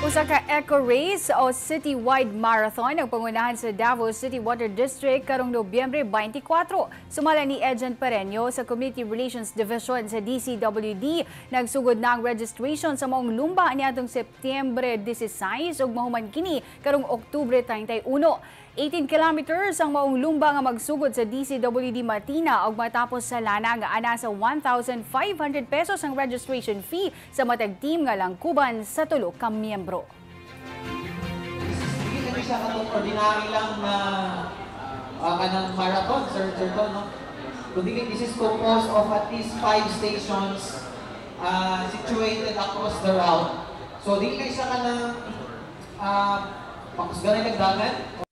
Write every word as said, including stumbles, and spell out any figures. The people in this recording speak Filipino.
Usa ka eco race o citywide marathon ang pangunahan sa Davao City Water District karong Nobyembre twenty-four. Sumala ni Agent Pereño sa Community Relations Division sa D C W D. Nagsugod na ang registration sa maong lumba niadtong Setyembre sixteen ug mahuman kini karong Oktubre thirty-one. eighteen kilometers ang maong lumba nga magsugod sa D C W D Matina ug matapos sa lana nga ana sa one thousand five hundred pesos ang registration fee sa matag team nga langkuban sa tulo ka miyembro. Hindi siya katong ordinary lang na uh, kanang marathon, Sir Sir Don, no? Kundi this is composed of at least five stations uh, situated across the route. So, di kayo siya kanang uh, pakusganan nagdagan.